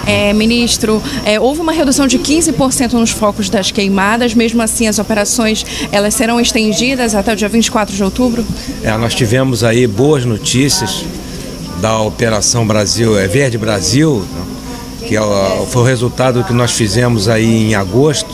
Ministro, houve uma redução de 15% nos focos das queimadas, mesmo assim as operações elas serão estendidas até o dia 24 de outubro? Nós tivemos aí boas notícias da Operação Verde Brasil, que foi o resultado que nós fizemos aí em agosto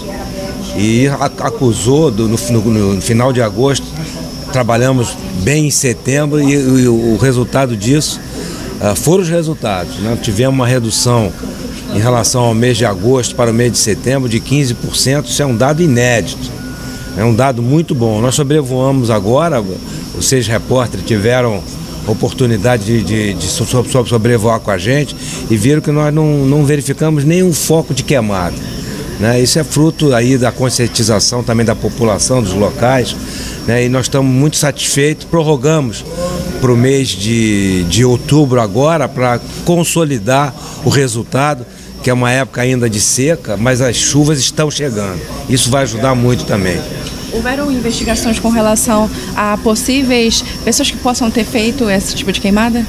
e acusou, no final de agosto, trabalhamos bem em setembro e o resultado disso foram os resultados. Tivemos uma redução em relação ao mês de agosto para o mês de setembro de 15%, isso é um dado inédito, é um dado muito bom. Nós sobrevoamos agora, os 6 repórteres tiveram oportunidade de sobrevoar com a gente e viram que nós não verificamos nenhum foco de queimada. Isso é fruto aí da conscientização também da população, dos locais, e nós estamos muito satisfeitos, prorrogamos para o mês de outubro agora para consolidar o resultado, que é uma época ainda de seca, mas as chuvas estão chegando. Isso vai ajudar muito também. Houveram investigações com relação a possíveis pessoas que possam ter feito esse tipo de queimada?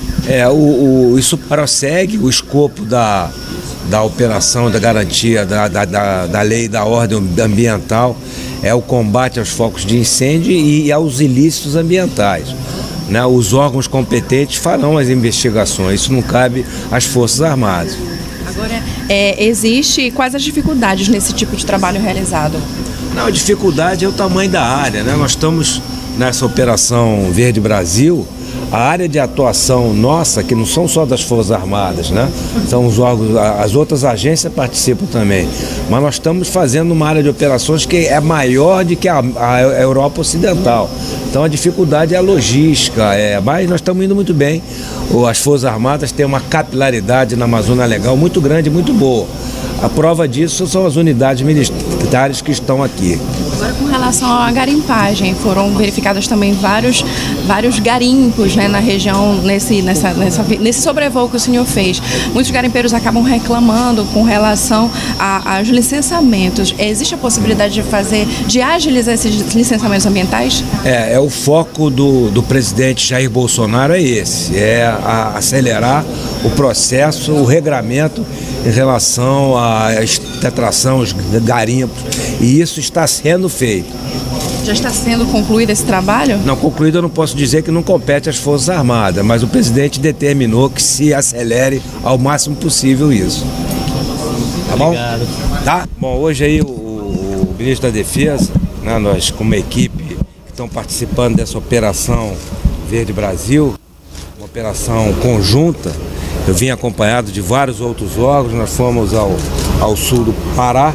Isso prossegue o escopo da operação da garantia da lei da ordem ambiental, é o combate aos focos de incêndio e aos ilícitos ambientais. Os órgãos competentes farão as investigações, isso não cabe às Forças Armadas. Agora, existe quais as dificuldades nesse tipo de trabalho realizado? A dificuldade é o tamanho da área, Nós estamos nessa Operação Verde Brasil, a área de atuação nossa, que não são só das Forças Armadas, São os órgãos, as outras agências participam também, mas nós estamos fazendo uma área de operações que é maior do que a Europa Ocidental. Então a dificuldade é a logística, mas nós estamos indo muito bem. As Forças Armadas têm uma capilaridade na Amazônia Legal muito grande, muito boa. A prova disso são as unidades militares que estão aqui. Agora, com relação à garimpagem, foram verificados também vários garimpos na região, nesse sobrevoo que o senhor fez. Muitos garimpeiros acabam reclamando com relação aos licenciamentos. Existe a possibilidade de agilizar esses licenciamentos ambientais? O foco do presidente Jair Bolsonaro é esse, acelerar o processo, o regramento em relação à extração, os garimpos, e isso está sendo feito. Já está sendo concluído esse trabalho? Não, concluído eu não posso dizer que não compete às Forças Armadas, mas o presidente determinou que se acelere ao máximo possível isso. Tá bom? Obrigado. Tá? Bom, hoje aí o ministro da Defesa, nós como equipe que estão participando dessa Operação Verde Brasil, uma operação conjunta. Eu vim acompanhado de vários outros órgãos, nós fomos ao sul do Pará,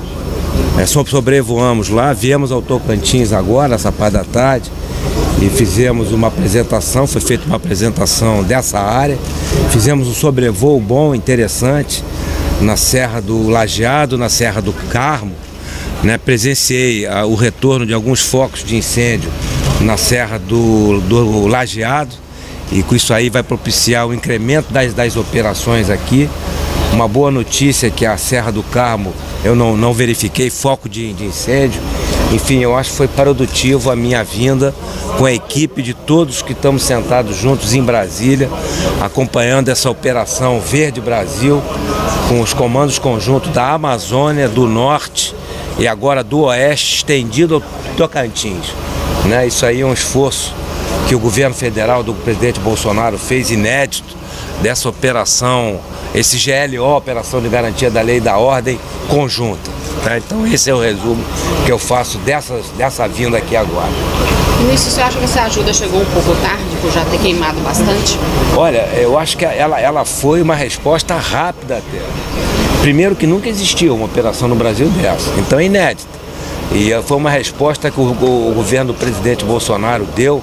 sobrevoamos lá, viemos ao Tocantins agora, essa parte da tarde, e fizemos uma apresentação, foi feita uma apresentação dessa área, fizemos um sobrevoo bom, interessante, na Serra do Lajeado, na Serra do Carmo, presenciei o retorno de alguns focos de incêndio na Serra do Lajeado, e com isso aí vai propiciar o incremento das operações aqui. Uma boa notícia é que a Serra do Carmo eu não verifiquei foco de incêndio. Enfim, eu acho que foi produtivo a minha vinda com a equipe de todos que estamos sentados juntos em Brasília, acompanhando essa Operação Verde Brasil, com os comandos conjuntos da Amazônia, do Norte e agora do Oeste, estendido ao Tocantins. Isso aí é um esforço que o governo federal do presidente Bolsonaro fez inédito dessa operação, esse GLO, Operação de Garantia da Lei da Ordem Conjunta. Então esse é o resumo que eu faço dessa vinda aqui agora. Ministro, você acha que essa ajuda chegou um pouco tarde, por já ter queimado bastante? Olha, eu acho que ela foi uma resposta rápida até. Primeiro que nunca existiu uma operação no Brasil dessa, então é inédita. E foi uma resposta que o governo do presidente Bolsonaro deu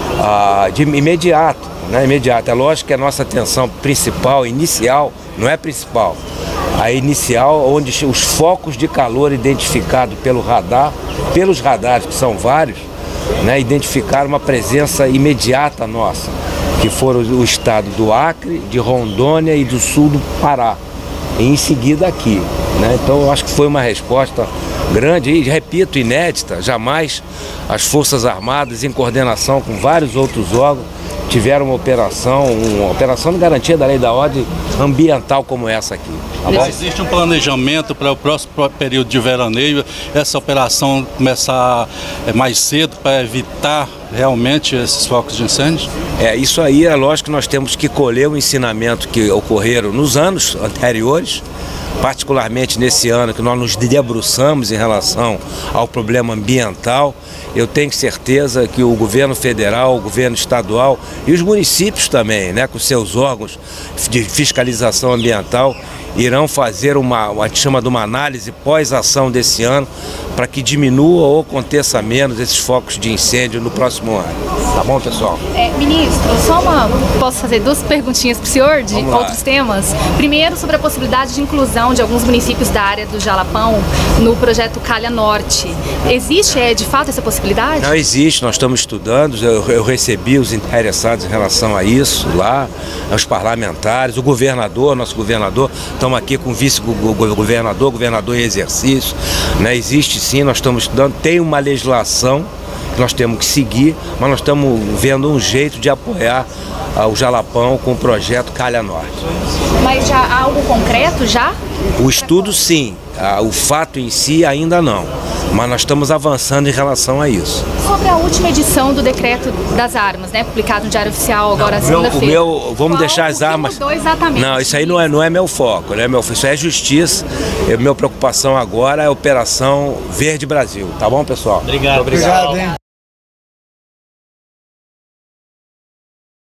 de imediato, imediato. É lógico que a nossa atenção principal, inicial, não é principal. A inicial, onde os focos de calor identificados pelos radares, que são vários, identificaram uma presença imediata nossa, que foram o estado do Acre, de Rondônia e do sul do Pará. E em seguida aqui. Então eu acho que foi uma resposta grande e, repito, inédita. Jamais as Forças Armadas, em coordenação com vários outros órgãos, tiveram uma operação de garantia da lei da ordem ambiental como essa aqui. Tá bom? Existe um planejamento para o próximo período de veraneio, essa operação começar mais cedo para evitar realmente esses focos de incêndio? Isso aí é lógico que nós temos que colher o ensinamento que ocorreram nos anos anteriores, particularmente nesse ano que nós nos debruçamos em relação ao problema ambiental. Eu tenho certeza que o governo federal, o governo estadual e os municípios também, né, com seus órgãos de fiscalização ambiental, irão fazer a gente chama de uma análise pós-ação desse ano para que diminua ou aconteça menos esses focos de incêndio no próximo ano. Tá bom, pessoal? Ministro, posso fazer duas perguntinhas para o senhor de outros temas? Primeiro, sobre a possibilidade de inclusão de alguns municípios da área do Jalapão no projeto Calha Norte. Existe, de fato, essa possibilidade? Não existe, nós estamos estudando, eu recebi os interessados em relação a isso lá, os parlamentares, o governador, nosso governador, estamos aqui com o vice-governador, governador em exercício, né? Existe sim, nós estamos estudando, tem uma legislação que nós temos que seguir, mas nós estamos vendo um jeito de apoiar o Jalapão com o projeto Calha Norte. Mas já há algo concreto já? O estudo sim, o fato em si ainda não, mas nós estamos avançando em relação a isso. Sobre a última edição do decreto das armas, né, publicado no Diário Oficial agora segunda-feira. Vamos deixar as armas. Mudou exatamente? Não, isso aí não é meu foco, né? Isso é justiça. Minha preocupação agora é a Operação Verde Brasil. Tá bom, pessoal? Obrigado. Obrigado. Hein?